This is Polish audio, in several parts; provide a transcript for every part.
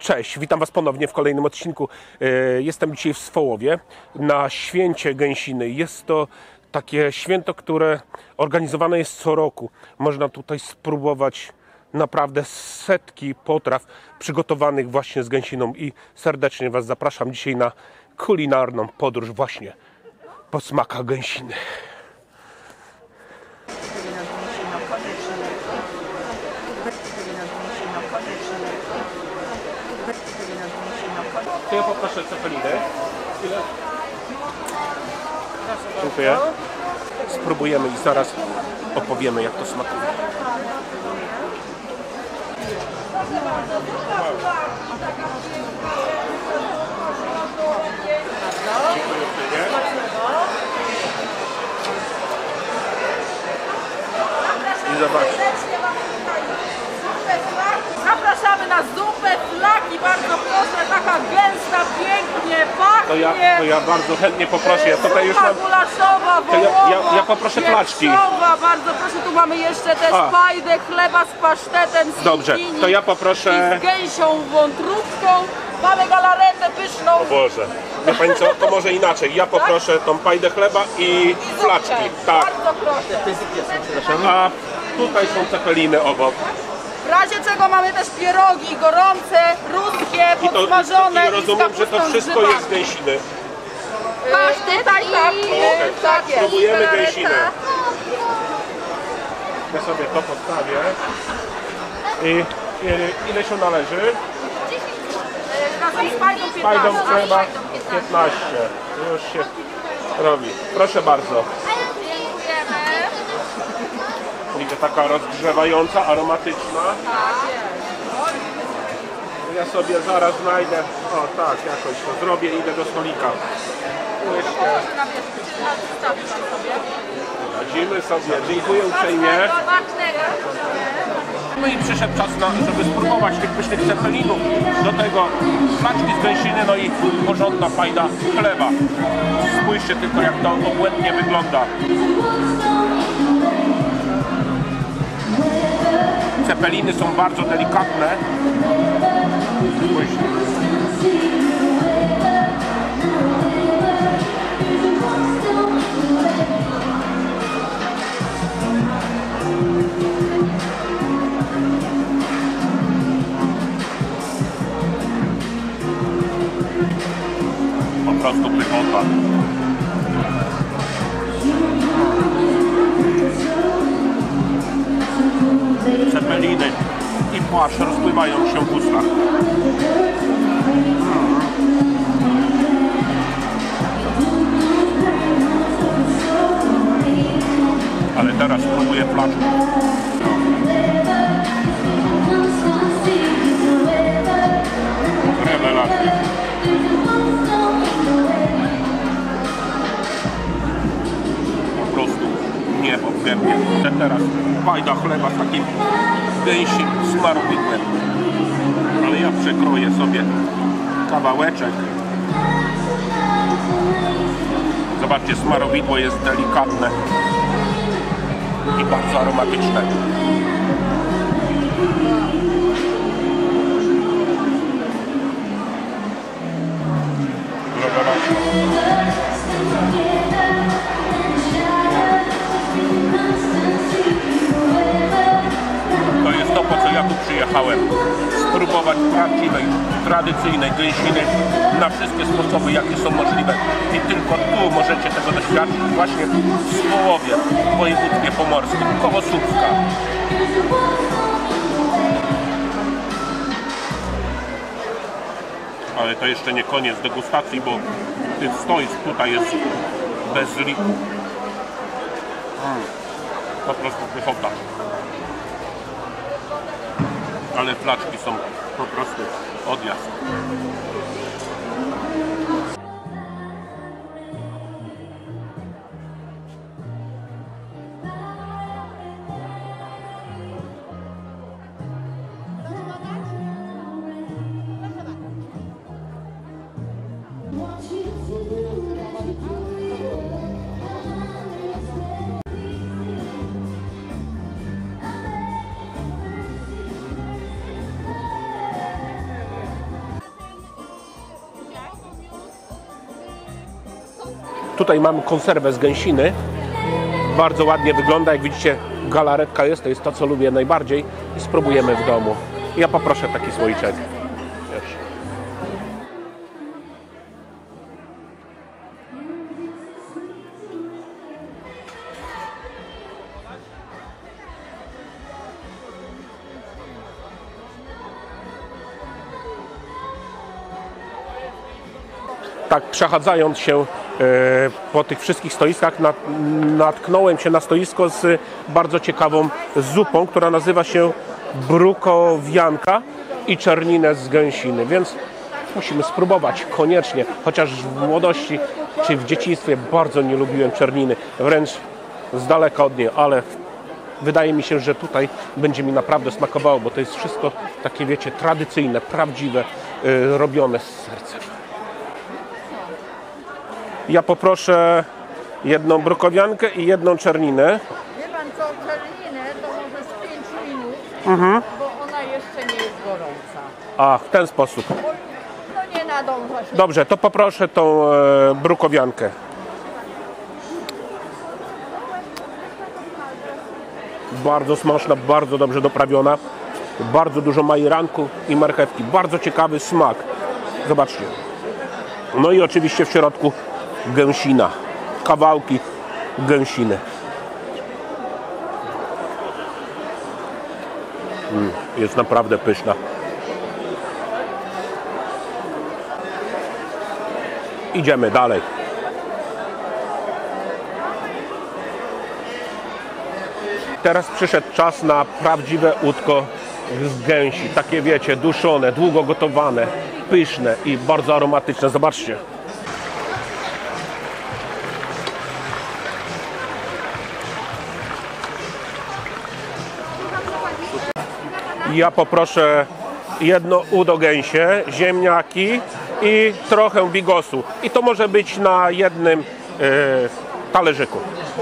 Cześć, witam Was ponownie w kolejnym odcinku. Jestem dzisiaj w Swołowie na święcie gęsiny. Jest to takie święto, które organizowane jest co roku. Można tutaj spróbować naprawdę setki potraw przygotowanych właśnie z gęsiną i serdecznie Was zapraszam dzisiaj na kulinarną podróż właśnie po smakach gęsiny. To ja poproszę cepelinę. Ile? Dziękuję. Spróbujemy i zaraz opowiemy, jak to smakuje. Dziękuję uprzejmie. I zobaczcie. Zapraszamy na zupę, flaki, bardzo proszę, taka gęsta, pięknie pachnie. To ja bardzo chętnie poproszę. Ja tutaj już mam... gulaszowa, wołowa, ja poproszę flaczki. Bardzo proszę, tu mamy jeszcze też fajdę chleba z pasztetem, z Dobrze, to ja poproszę... z gęsią wątróbką. Mamy galaretę pyszną. O Boże. Wie Pani co, to może inaczej. Ja poproszę tą pajdę chleba i flaczki. Tak. Bardzo proszę. A tutaj są cepeliny obok. W razie czego mamy też pierogi gorące, ruskie, podsmażone. I rozumiem, że to wszystko jest z gęsiny. Pasztet, tak, tak jest. Spróbujemy gęsinę. Ja sobie to postawię. I ile się należy? Razem z fajdą 15. Fajdą chleba 15. Już się robi. Proszę bardzo. Dziękujemy. Widzę, taka rozgrzewająca, aromatyczna. Ja sobie zaraz znajdę. O tak, jakoś to zrobię i idę do stolika. Radzimy sobie. Dziękuję uprzejmie. No i przyszedł czas, żeby spróbować tych pysznych cepelinów. Do tego flaczki z gęsiny, no i porządna fajna chleba. Spójrzcie tylko, jak to obłędnie wygląda. Cepeliny są bardzo delikatne. Spójrzcie. Po prostu pychota. Cepeliny i płaszcz rozpływają się w ustach. Ale teraz spróbuję flaczkę. Rewelacja. Po prostu niebo w gębie. Teraz fajda chleba z takim gęsim smarowidłem. Ale ja przekroję sobie kawałeczek. Zobaczcie, smarowidło jest delikatne i bardzo aromatyczne. To jest to, po co ja tu przyjechałem. Spróbować prawdziwej, tradycyjnej gęsiny na wszystkie sposoby, jakie są możliwe. I tylko tu możecie tego doświadczyć, właśnie w Swołowie, w województwie pomorskim, koło Słupska. Ale to jeszcze nie koniec degustacji, bo tych stoisk tutaj jest bez liku. Po prostu pychota. Ale flaczki są po prostu odjazd. Tutaj mamy konserwę z gęsiny. Bardzo ładnie wygląda, jak widzicie, galaretka jest, to jest to, co lubię najbardziej i spróbujemy w domu. Ja poproszę taki słoiczek. Wiesz. Tak, przechadzając się po tych wszystkich stoiskach, natknąłem się na stoisko z bardzo ciekawą zupą, która nazywa się brukowianka i czerninę z gęsiny, więc musimy spróbować koniecznie, chociaż w młodości czy w dzieciństwie bardzo nie lubiłem czerniny, wręcz z daleka od niej, ale wydaje mi się, że tutaj będzie mi naprawdę smakowało, bo to jest wszystko takie, wiecie, tradycyjne, prawdziwe, robione z sercem. Ja poproszę jedną brukowiankę i jedną czerninę. Wie pan co, czerninę to może z 5 minut, bo ona jeszcze nie jest gorąca. A, w ten sposób. No nie nadąża się. Dobrze, to poproszę tą brukowiankę. Bardzo smaczna, bardzo dobrze doprawiona. Bardzo dużo majeranku i marchewki. Bardzo ciekawy smak. Zobaczcie. No i oczywiście w środku gęsina. Kawałki gęsiny. Jest naprawdę pyszna. Idziemy dalej. Teraz przyszedł czas na prawdziwe udko z gęsi. Takie wiecie, duszone, długo gotowane, pyszne i bardzo aromatyczne. Zobaczcie. Ja poproszę jedno udo gęsie, ziemniaki i trochę bigosu. I to może być na jednym talerzyku.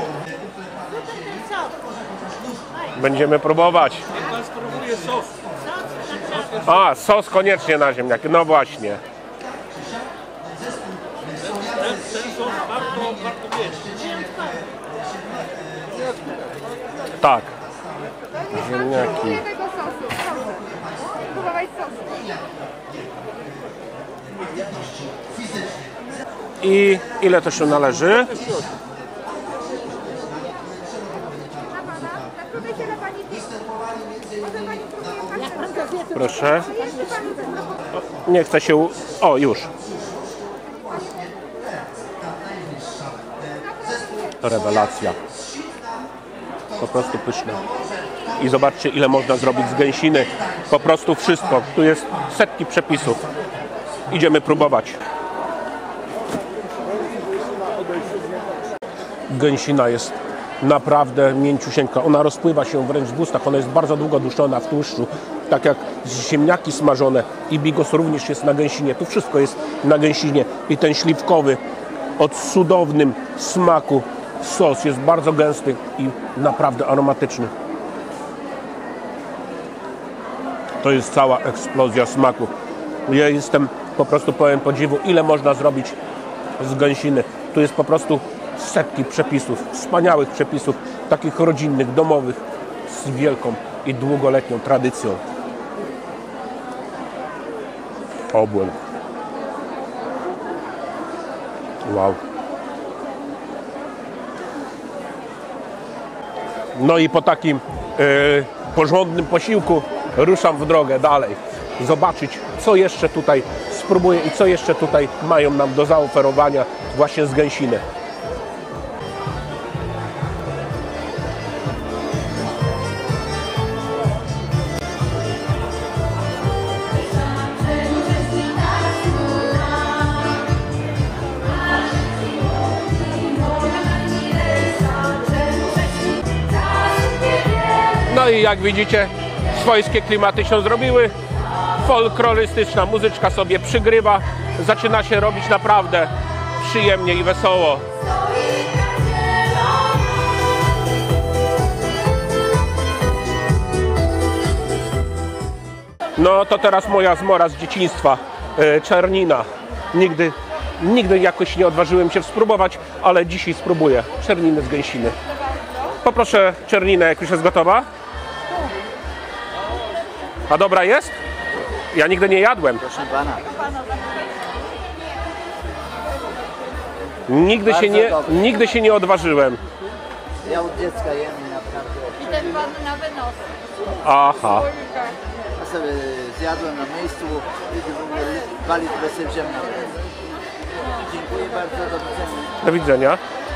Będziemy próbować. Pan spróbuje sos. A, sos koniecznie na ziemniaki. No właśnie. Ten sos bardzo wieczny. Tak. Ziemniaki. Jednego sosu, proszę. Spróbować sosu. I ile to się należy? Proszę. Nie chcę się... O, już. Rewelacja. Po prostu pyszne. I zobaczcie, ile można zrobić z gęsiny. Po prostu wszystko. Tu jest setki przepisów. Idziemy próbować. Gęsina jest naprawdę mięciusieńka. Ona rozpływa się wręcz w ustach. Ona jest bardzo długo duszona w tłuszczu. Tak jak ziemniaki smażone i bigos również jest na gęsinie. Tu wszystko jest na gęsinie. I ten śliwkowy, o cudownym smaku sos jest bardzo gęsty i naprawdę aromatyczny. To jest cała eksplozja smaku. Ja jestem po prostu pełen podziwu, ile można zrobić z gęsiny. Tu jest po prostu setki przepisów, wspaniałych przepisów, takich rodzinnych, domowych, z wielką i długoletnią tradycją. Obłęd. Wow. No i po takim porządnym posiłku ruszam w drogę dalej. Zobaczyć, co jeszcze tutaj spróbuję i co jeszcze tutaj mają nam do zaoferowania właśnie z gęsiny. No i jak widzicie, swojskie klimaty się zrobiły. Folklorystyczna muzyczka sobie przygrywa. Zaczyna się robić naprawdę przyjemnie i wesoło. No to teraz moja zmora z dzieciństwa. Czernina. Nigdy Nigdy jakoś nie odważyłem się spróbować, ale dzisiaj spróbuję. Czerniny z gęsiny. Poproszę czerninę, jak już jest gotowa. A dobra jest? Ja nigdy nie jadłem. Proszę pana. Nigdy się nie odważyłem. Ja od dziecka jem i naprawdę. I ten pan na wynos. Aha. Ja sobie zjadłem na miejscu i 2 litry sobie wziąłem na pewno. Dziękuję bardzo, do widzenia. Do widzenia.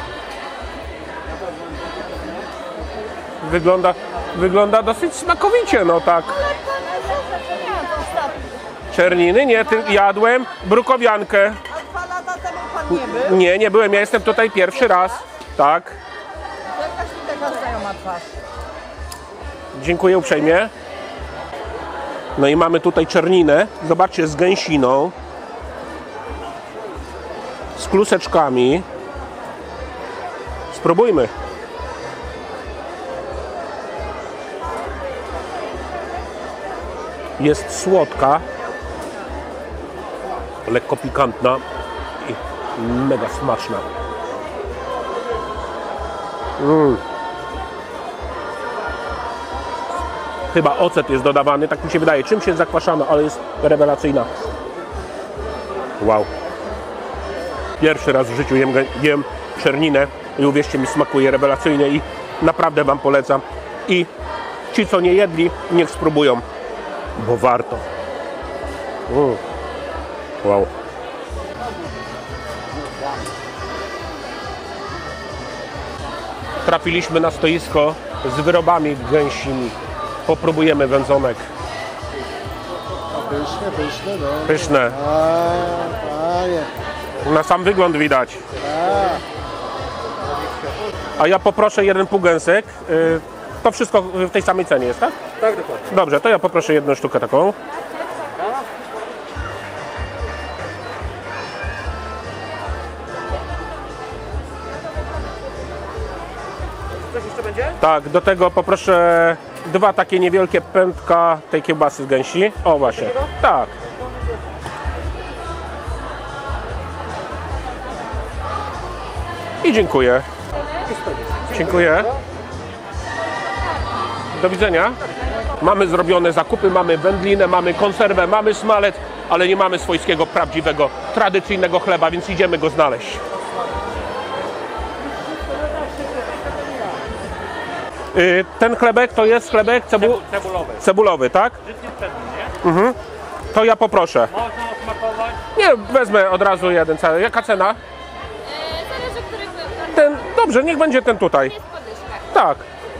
Wygląda dosyć smakowicie, no tak. Czerniny? Nie, jadłem brukowiankę. A 2 lata temu pan nie był? Nie byłem, ja jestem tutaj pierwszy raz. Tak. Jakaś mi taka znajoma twarz. Dziękuję uprzejmie. No i mamy tutaj czerninę. Zobaczcie, z gęsiną. Z kluseczkami. Spróbujmy. Jest słodka. Lekko pikantna. I mega smaczna. Chyba ocet jest dodawany, tak mi się wydaje. Czymś jest zakwaszana, ale jest rewelacyjna. Wow. Pierwszy raz w życiu jem czerninę i uwierzcie mi, smakuje rewelacyjnie i naprawdę wam polecam. I ci, co nie jedli, niech spróbują, bo warto. Wow. Trafiliśmy na stoisko z wyrobami gęsimi. Popróbujemy wędzonek. Pyszne, no. Pyszne. Panie. Na sam wygląd widać. A ja poproszę jeden półgęsek. To wszystko w tej samej cenie jest, tak? Tak, dokładnie. Dobrze, to ja poproszę jedną sztukę taką. Coś jeszcze będzie? Tak, do tego poproszę 2 takie niewielkie pętka tej kiełbasy z gęsi. O właśnie, tak. I dziękuję. Dziękuję. Do widzenia. Mamy zrobione zakupy, mamy wędlinę, mamy konserwę, mamy smalec, ale nie mamy swojskiego, prawdziwego, tradycyjnego chleba, więc idziemy go znaleźć. Ten chlebek to jest chlebek Cebulowy. cebulowy, tak? Żytnie przedni, nie? To ja poproszę. Można osmakować. Nie, wezmę od razu jeden cały. Jaka cena? Zależy, który chleb. Ten, dobrze, niech będzie ten tutaj. Jest podwyżka. Tak,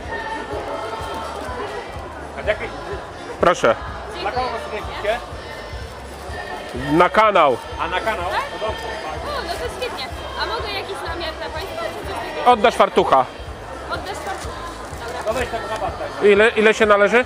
A jakieś proszę. na kogo kręcicie? Na kanał. A na kanał? No dobrze. O, no to świetnie. A mogę jakiś namiar dla Państwa? Czy coś takiego? Oddasz fartucha. Oddasz Pan? Dobra. No weź tego rabatę. Ile się należy?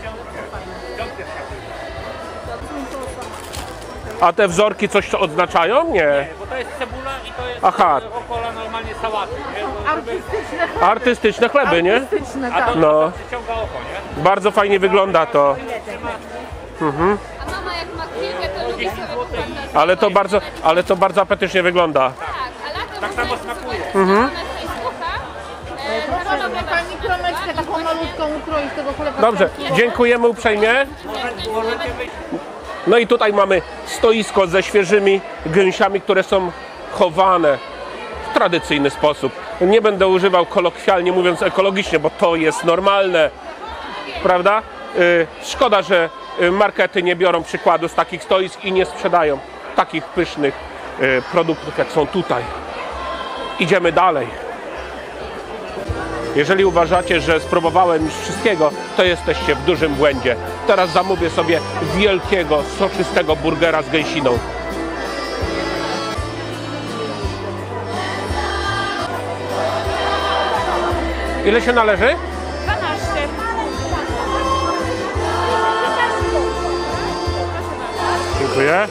A te wzorki coś odznaczają? Nie. Bo to jest cebula i to jest Aha. rukola normalnie sałaty, nie? No, żeby, Artystyczne chleby, nie? Artystyczne, a tak. to No. przyciąga oko, nie? Bardzo fajnie wygląda to. A mama jak ma chwilkę, to lubi sobie poglądać. Ale to bardzo apetycznie wygląda. Tak, a latem Tak samo smakuje. Ona tutaj słucha. Szanowna pani, kromeczkę taką malutką ukroić tego chleba. Dobrze, dziękujemy uprzejmie. Możecie wyjść. No i tutaj mamy stoisko ze świeżymi gęsiami, które są chowane w tradycyjny sposób. Nie będę używał kolokwialnie mówiąc ekologicznie, bo to jest normalne, prawda? Szkoda, że markety nie biorą przykładu z takich stoisk i nie sprzedają takich pysznych produktów, jak są tutaj. Idziemy dalej. Jeżeli uważacie, że spróbowałem już wszystkiego, to jesteście w dużym błędzie. Teraz zamówię sobie wielkiego, soczystego burgera z gęsiną. Ile się należy? 12. Dziękuję.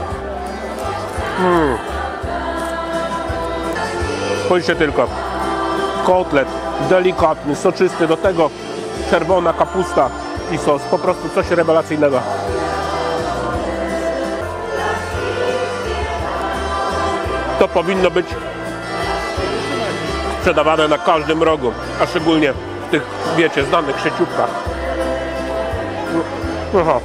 Spójrzcie tylko. kotlet delikatny, soczysty, do tego czerwona kapusta i sos, po prostu coś rewelacyjnego. To powinno być sprzedawane na każdym rogu, a szczególnie w tych, wiecie, znanych sieciówkach. Aha.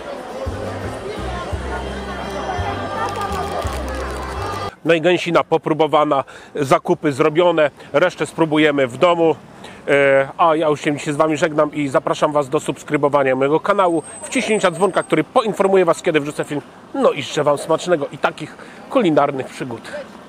No i gęsina popróbowana, zakupy zrobione, resztę spróbujemy w domu. A ja już się dzisiaj z Wami żegnam i zapraszam Was do subskrybowania mojego kanału, wciśnięcia dzwonka, który poinformuje Was, kiedy wrzucę film. No i życzę Wam smacznego i takich kulinarnych przygód.